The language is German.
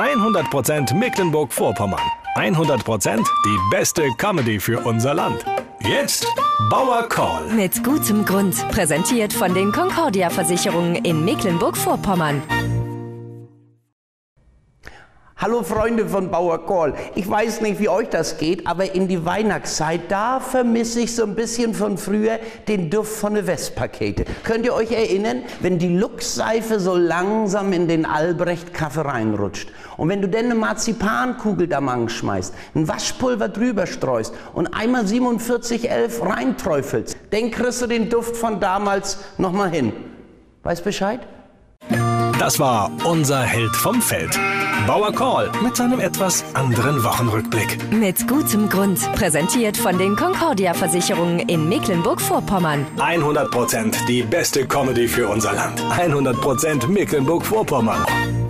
100% Mecklenburg-Vorpommern. 100% die beste Comedy für unser Land. Jetzt Bauer Call. Mit gutem Grund. Präsentiert von den Concordia-Versicherungen in Mecklenburg-Vorpommern. Hallo Freunde von Bauer Call. Ich weiß nicht, wie euch das geht, aber in die Weihnachtszeit, da vermisse ich so ein bisschen von früher den Duft von der Westpakete. Könnt ihr euch erinnern, wenn die Lux-Seife so langsam in den Albrecht-Kaffee reinrutscht und wenn du dann eine Marzipankugel da schmeißt, ein Waschpulver drüber streust und einmal 4711 reinträufelst, dann kriegst du den Duft von damals nochmal hin. Weißt Bescheid? Das war unser Held vom Feld. Bauer Call mit seinem etwas anderen Wochenrückblick. Mit gutem Grund. Präsentiert von den Concordia-Versicherungen in Mecklenburg-Vorpommern. 100% die beste Comedy für unser Land. 100% Mecklenburg-Vorpommern.